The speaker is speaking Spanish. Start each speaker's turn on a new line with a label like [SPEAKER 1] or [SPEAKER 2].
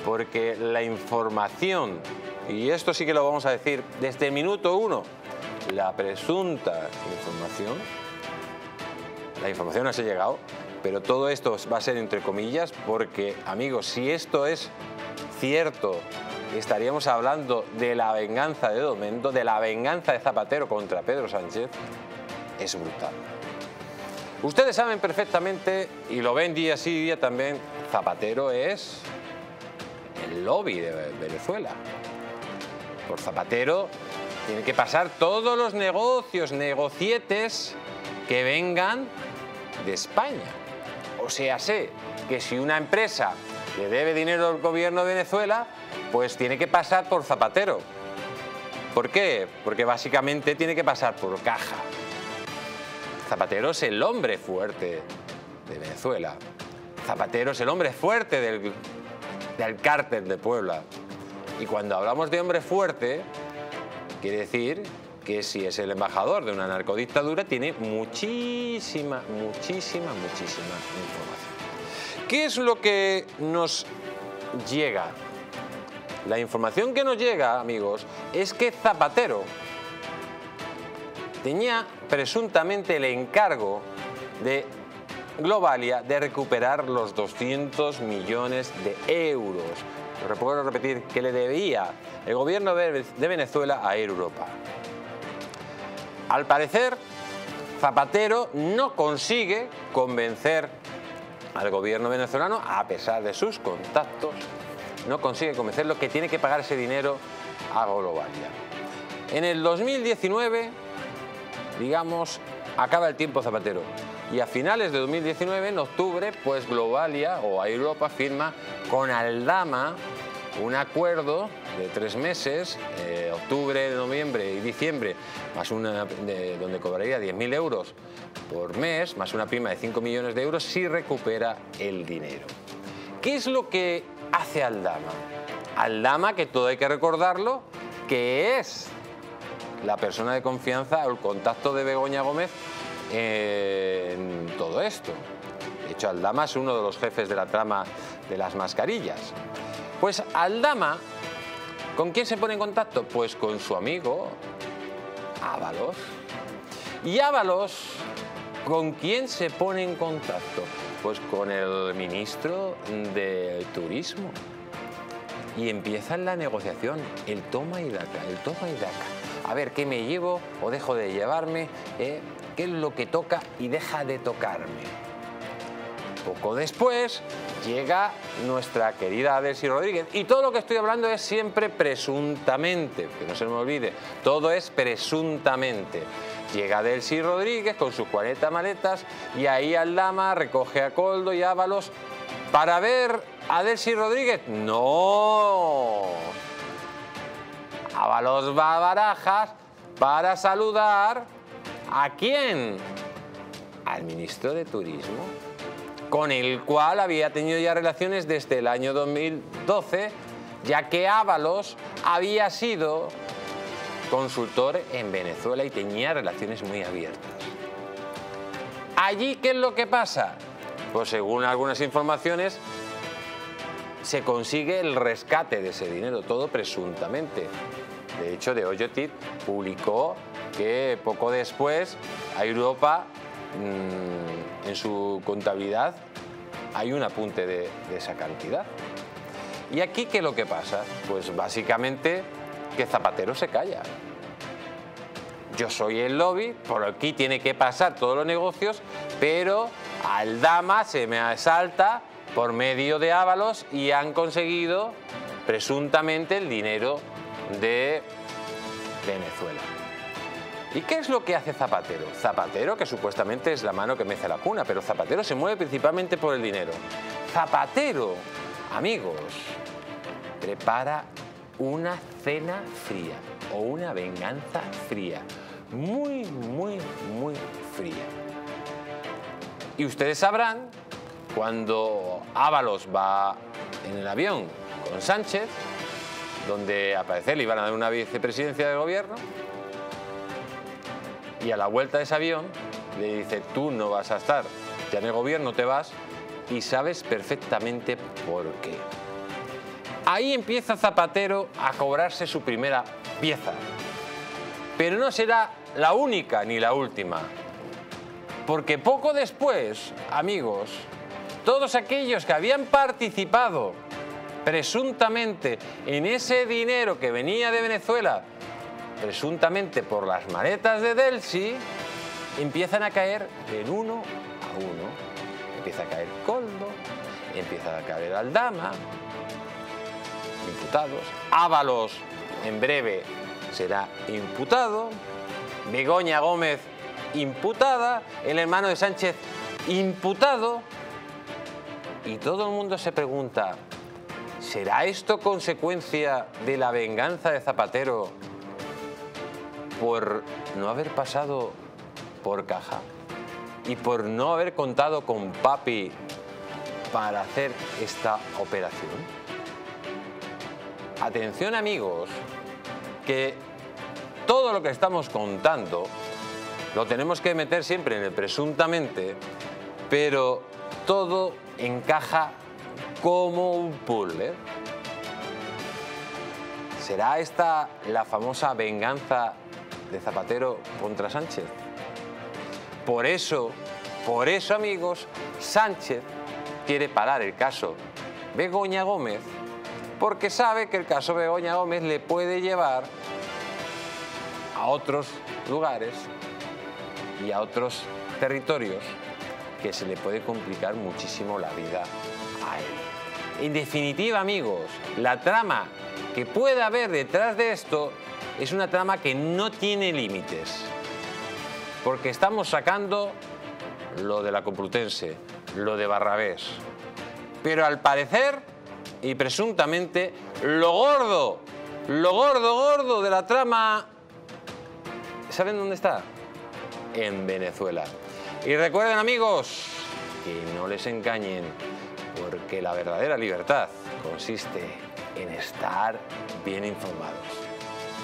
[SPEAKER 1] porque la información, y esto sí que lo vamos a decir desde el minuto uno, la presunta información, la información no se ha llegado, pero todo esto va a ser entre comillas, porque, amigos, si esto es cierto, estaríamos hablando de la venganza de Domendo, de la venganza de Zapatero contra Pedro Sánchez. Es brutal. Ustedes saben perfectamente, y lo ven día sí día también, Zapatero es el lobby de Venezuela. Por Zapatero tienen que pasar todos los negocietes que vengan de España. O sea, sé que si una empresa le debe dinero al gobierno de Venezuela, pues tiene que pasar por Zapatero. ¿Por qué? Porque básicamente tiene que pasar por caja. Zapatero es el hombre fuerte de Venezuela. Zapatero es el hombre fuerte del cártel de Puebla. Y cuando hablamos de hombre fuerte, quiere decir que si es el embajador de una narcodictadura, tiene muchísima información. ¿Qué es lo que nos llega? La información que nos llega, amigos, es que Zapatero tenía presuntamente el encargo de Globalia de recuperar los 200 millones de euros. Puedo repetir, que le debía el gobierno de Venezuela a Air Europa. Al parecer, Zapatero no consigue convencer al gobierno venezolano, a pesar de sus contactos, no consigue convencerlo que tiene que pagar ese dinero a Globalia. En el 2019, digamos, acaba el tiempo Zapatero. Y a finales de 2019, en octubre, pues Globalia o Air Europa firma con Aldama un acuerdo de 3 meses, octubre, noviembre y diciembre, más una donde cobraría 10.000 euros por mes, más una prima de 5 millones de euros si recupera el dinero. ¿Qué es lo que hace Aldama? Aldama, que todo hay que recordarlo, que es la persona de confianza o el contacto de Begoña Gómez en todo esto. De hecho, Aldama es uno de los jefes de la trama de las mascarillas. Pues Aldama, ¿con quién se pone en contacto? Pues con su amigo Ábalos. Y Ábalos, ¿con quién se pone en contacto? Pues con el ministro de Turismo. Y empiezan la negociación, el toma y daca, el toma y daca. A ver, ¿qué me llevo o dejo de llevarme? ¿Qué es lo que toca y deja de tocarme? Poco después llega nuestra querida Delcy Rodríguez. Y todo lo que estoy hablando es siempre presuntamente, que no se me olvide, todo es presuntamente. Llega Delcy Rodríguez con sus 40 maletas y ahí Aldama recoge a Koldo y Ábalos para ver a Delcy Rodríguez. ¡No! Ábalos va a Barajas para saludar ¿a quién? Al ministro de Turismo, con el cual había tenido ya relaciones desde el año 2012, ya que Ábalos había sido consultor en Venezuela y tenía relaciones muy abiertas. Allí, ¿qué es lo que pasa? Pues según algunas informaciones, se consigue el rescate de ese dinero, todo presuntamente. De hecho, The Oyotit publicó que poco después a Europa, en su contabilidad, hay un apunte de esa cantidad. ¿Y aquí qué es lo que pasa? Pues básicamente que Zapatero se calla. Yo soy el lobby, por aquí tiene que pasar todos los negocios, pero Aldama se me asalta por medio de Ábalos y han conseguido presuntamente el dinero de Venezuela. ¿Y qué es lo que hace Zapatero? Zapatero, que supuestamente es la mano que mece la cuna, pero Zapatero se mueve principalmente por el dinero. Zapatero, amigos, prepara una cena fría o una venganza fría. Muy fría. Y ustedes sabrán, cuando Ábalos va en el avión con Sánchez, donde al parecer le iban a dar una vicepresidencia de gobierno, y a la vuelta de ese avión le dice: tú no vas a estar, ya en el gobierno te vas, y sabes perfectamente por qué. Ahí empieza Zapatero a cobrarse su primera pieza. Pero no será la única ni la última. Porque poco después, amigos, todos aquellos que habían participado presuntamente en ese dinero que venía de Venezuela, presuntamente por las maletas de Delcy, empiezan a caer en uno a uno. Empieza a caer Koldo, empieza a caer Aldama, imputados. Ábalos, en breve, será imputado. Begoña Gómez, imputada. El hermano de Sánchez, imputado. Y todo el mundo se pregunta, ¿será esto consecuencia de la venganza de Zapatero por no haber pasado por caja y por no haber contado con Papi para hacer esta operación? Atención, amigos, que todo lo que estamos contando lo tenemos que meter siempre en el presuntamente, pero todo encaja como un puzzle. ¿Será esta la famosa venganza de Zapatero contra Sánchez? Por eso, amigos, Sánchez quiere parar el caso Begoña Gómez, porque sabe que el caso Begoña Gómez le puede llevar a otros lugares y a otros territorios que se le puede complicar muchísimo la vida a él. En definitiva, amigos, la trama que puede haber detrás de esto es una trama que no tiene límites, porque estamos sacando lo de la Complutense, lo de Barrabés, pero al parecer y presuntamente lo gordo de la trama, ¿saben dónde está? En Venezuela. Y recuerden, amigos, que no les engañen, porque la verdadera libertad consiste en estar bien informados.